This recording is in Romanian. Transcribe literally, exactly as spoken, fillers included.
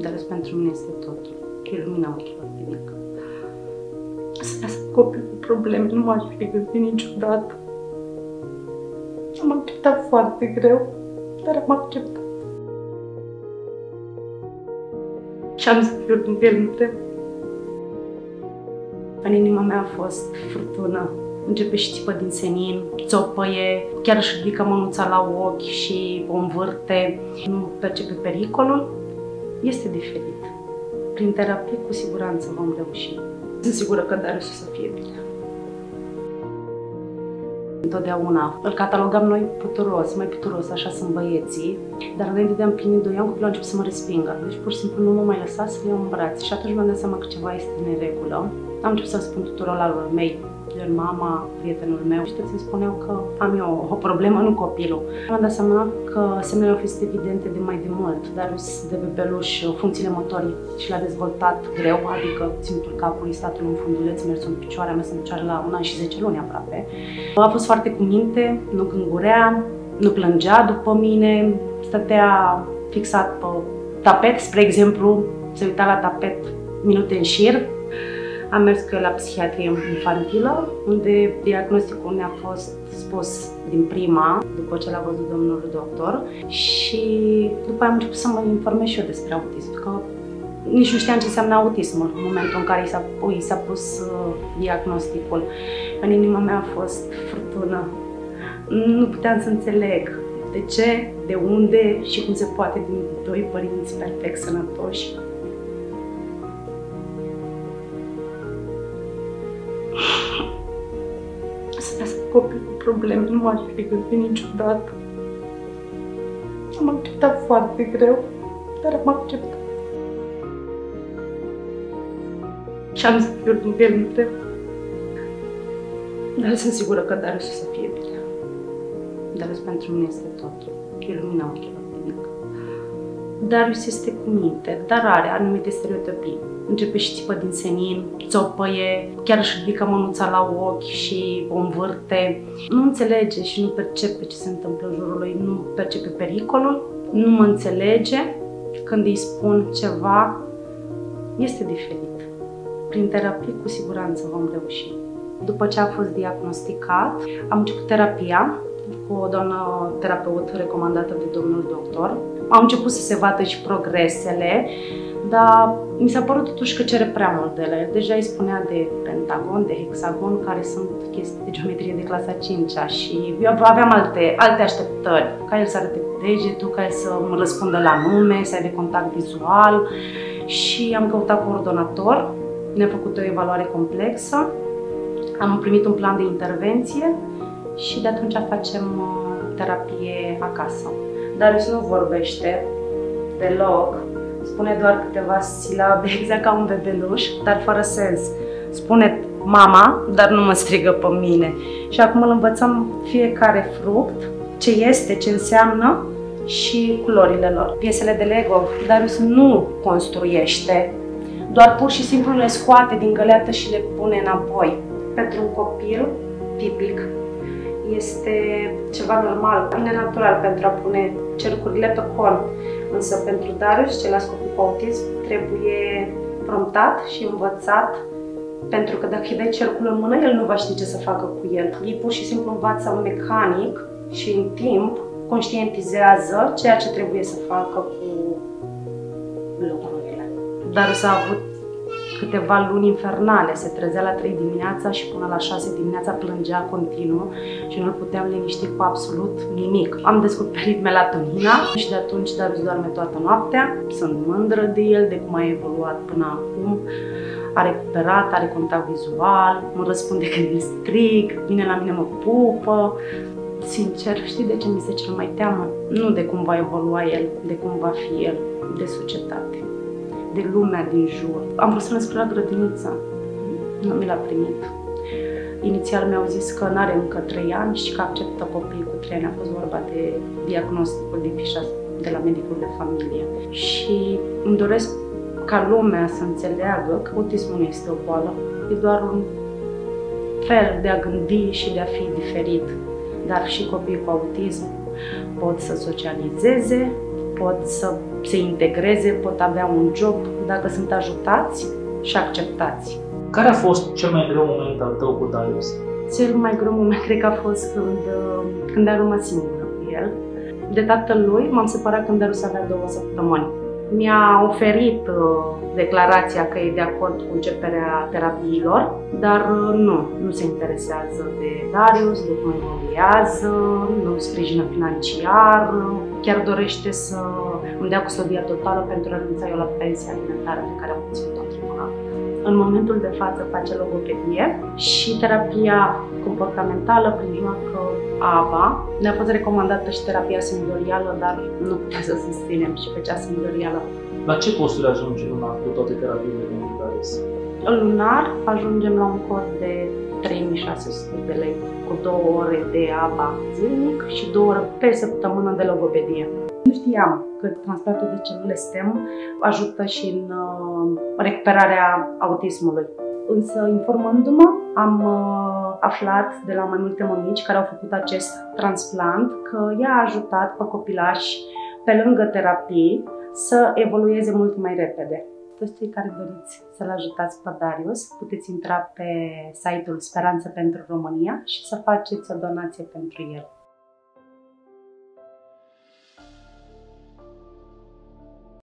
Dar pentru mine este totul. E lumina ochilor de mică. Să lasă copii cu probleme, nu m-aș fi gândit niciodată. Am acceptat foarte greu, dar am acceptat. Și am să fiu lângă el mereu. În inima mea a fost furtună. Începe și țipă din senin, țopăie, chiar își ridică mânuța la ochi și o învârte. Nu percepe pericolul. Este diferit. Prin terapie, cu siguranță vom reuși. Sunt sigură că Darius o să fie bine. Întotdeauna îl catalogam noi puturos, mai puturos, așa sunt băieții, dar înainte de a împlini doi ani, copilul a început să mă respingă. Deci pur și simplu nu mă mai lăsa să-l iau în brațe și atunci mi-am dat seama că ceva este în neregulă. Am început să spun tuturor la lor mei, gen mama, prietenul meu, și toți îmi spuneau că am eu o problemă, nu copilul. Mi-am dat seama că semnele au fost evidente de mai de mult. Darius de bebeluș, funcțiile motorii și l-a dezvoltat greu, adică ținutul capului, statul în funduleț, mersul în picioare, am mers în picioare la un an și zece luni aproape. A fost foarte cu minte, nu gângurea, nu plângea după mine, stătea fixat pe tapet, spre exemplu, se uita la tapet minute în șir. Am mers cu el la psihiatrie infantilă, unde diagnosticul ne-a fost spus din prima, după ce l-a văzut domnul doctor, și după aia am început să mă informez și eu despre autism, că nici nu știam ce înseamnă autismul în momentul în care i s-a pus uh, diagnosticul. În inima mea a fost furtună. Nu puteam să înțeleg de ce, de unde și cum se poate din doi părinți perfect sănătoși. Să lasă copii cu probleme, nu m-aș fi gândit niciodată. Am acceptat foarte greu, dar am acceptat. Și am să fiu lângă el mereu. Dar sunt sigură că Darius o să fie bine. Darius pentru mine este totul. E lumina ochilor de mică. Darius este cu minte, dar are anumite stereotipii. Începe și țipă din senin, țopăie, chiar își ridică mânuța la ochi și o învârte. Nu înțelege și nu percepe ce se întâmplă în jurul lui, nu percepe pericolul, nu mă înțelege. Când îi spun ceva, este diferit. Prin terapie, cu siguranță vom reuși. După ce a fost diagnosticat, am început terapia cu o doamnă terapeut recomandată de domnul doctor. Au început să se vadă și progresele, dar mi s-a părut totuși că cere prea mult de ele. Deja îi spunea de pentagon, de hexagon, care sunt chestii de geometrie de clasa a cincea și eu aveam alte, alte așteptări, ca el să arate cu degetul, ca el să mă răspundă la nume, să aibă contact vizual, și am căutat coordonator, ne-a făcut o evaluare complexă, am primit un plan de intervenție și de atunci facem terapie acasă. Darius nu vorbește deloc, spune doar câteva silabe, exact ca un bebeluș, dar fără sens. Spune mama, dar nu mă strigă pe mine. Și acum îl învățăm fiecare fruct, ce este, ce înseamnă și culorile lor. Piesele de Lego, Darius nu construiește, doar pur și simplu le scoate din găleată și le pune înapoi. Pentru un copil tipic este ceva normal, bine natural pentru a pune cercurile pe con. Însă pentru Darius, ceilalți copii cu autism, trebuie promptat și învățat, pentru că dacă îi dai cercul în mână, el nu va ști ce să facă cu el. Ei pur și simplu învață mecanic și în timp conștientizează ceea ce trebuie să facă cu lucrurile. Darius a avut câteva luni infernale, se trezea la trei dimineața și până la șase dimineața plângea continuu și nu-l puteam liniști cu absolut nimic. Am descoperit melatonina și de atunci Darius doarme toată noaptea. Sunt mândră de el, de cum a evoluat până acum. A recuperat, are contact vizual, mă răspunde când îl strig, vine la mine, mă pupă. Sincer, știi de ce mi se cel mai teamă? Nu de cum va evolua el, de cum va fi el, de societate, de lumea din jur. Am vrut să născ la grădiniță, nu mi l-a primit. Inițial mi-au zis că nu are încă trei ani și că acceptă copiii cu trei ani. A fost vorba de diagnosticul din fișa de la medicul de familie. Și îmi doresc ca lumea să înțeleagă că autismul nu este o boală, e doar un fel de a gândi și de a fi diferit. Dar și copiii cu autism pot să socializeze, pot să se integreze, pot avea un job dacă sunt ajutați și acceptați. Care a fost cel mai greu moment al tău cu Darius? Cel mai greu moment cred că a fost când, când a rămas singură cu el. De tatălui m-am separat când Darius avea două săptămâni. Mi-a oferit uh, declarația că e de acord cu începerea terapiilor, dar uh, nu, nu se interesează de Darius, nu mă involuează, nu sprijină financiar, chiar dorește să îmi dea custodia totală pentru a renunța eu la pensia alimentară pe care am obținut-o într-un an. În momentul de față face logopedie și terapia comportamentală prin joacă A B A. Ne-a fost recomandată și terapia senzorială, dar nu putem să susținem și pe cea senzorială. La ce costuri ajunge lunar cu toate terapiile de Darius? Lunar ajungem la un cost de trei mii șase sute de lei, cu două ore de A B A zilnic și două ore pe săptămână de logopedie. Nu știam că transplantul de celule stem ajută și în uh, recuperarea autismului. Însă, informându-mă, am uh, aflat de la mai multe mămici care au făcut acest transplant că i-a ajutat pe copilași, pe lângă terapii, să evolueze mult mai repede. Toți cei care doriți să-l ajutați pe Darius, puteți intra pe site-ul Speranță pentru România și să faceți o donație pentru el.